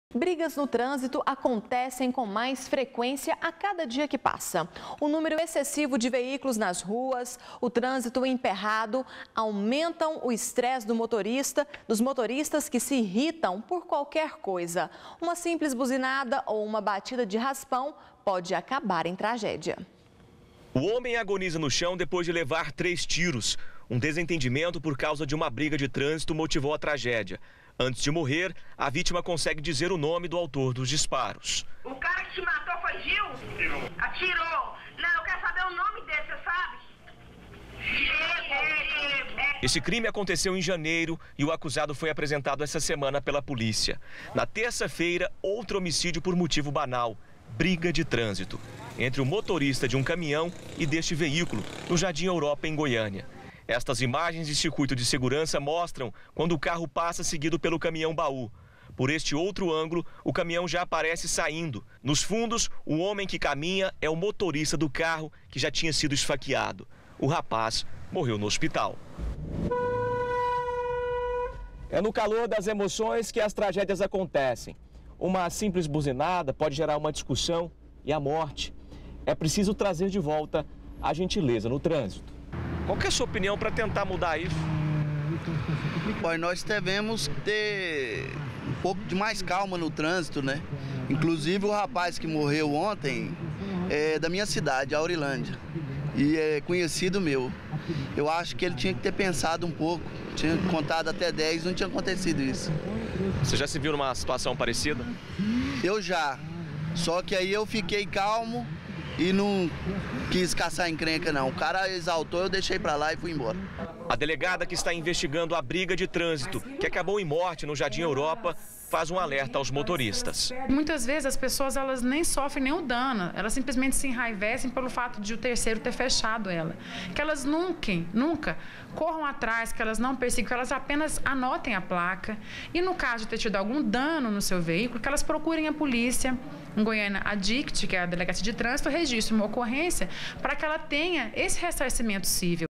Brigas no trânsito acontecem com mais frequência a cada dia que passa. O número excessivo de veículos nas ruas, o trânsito emperrado, aumentam o estresse dos motoristas que se irritam por qualquer coisa. Uma simples buzinada ou uma batida de raspão pode acabar em tragédia. O homem agoniza no chão depois de levar 3 tiros. Um desentendimento por causa de uma briga de trânsito motivou a tragédia. Antes de morrer, a vítima consegue dizer o nome do autor dos disparos. O cara que te matou foi Gil? Atirou. Não, eu quero saber o nome dele, você sabe? Esse crime aconteceu em janeiro e o acusado foi apresentado essa semana pela polícia. Na terça-feira, outro homicídio por motivo banal: briga de trânsito entre o motorista de um caminhão e deste veículo, no Jardim Europa, em Goiânia. Estas imagens de circuito de segurança mostram quando o carro passa seguido pelo caminhão-baú. Por este outro ângulo, o caminhão já aparece saindo. Nos fundos, o homem que caminha é o motorista do carro que já tinha sido esfaqueado. O rapaz morreu no hospital. É no calor das emoções que as tragédias acontecem. Uma simples buzinada pode gerar uma discussão e a morte. É preciso trazer de volta a gentileza no trânsito. Qual que é a sua opinião para tentar mudar isso? Pois nós devemos ter um pouco de mais calma no trânsito, né? Inclusive o rapaz que morreu ontem é da minha cidade, Aurilândia, e é conhecido meu. Eu acho que ele tinha que ter pensado um pouco, tinha contado até 10, não tinha acontecido isso. Você já se viu numa situação parecida? Eu já, só que aí eu fiquei calmo e não quis caçar encrenca, não. O cara exaltou, eu deixei pra lá e fui embora. A delegada que está investigando a briga de trânsito, que acabou em morte no Jardim Europa, faz um alerta aos motoristas. Muitas vezes as pessoas elas nem sofrem nenhum dano, elas simplesmente se enraivecem pelo fato de o terceiro ter fechado ela. Que elas nunca corram atrás, que elas não persigam, que elas apenas anotem a placa e no caso de ter tido algum dano no seu veículo, que elas procurem a polícia. Em Goiânia, a DICT, que é a Delegacia de Trânsito, registre uma ocorrência para que ela tenha esse ressarcimento civil.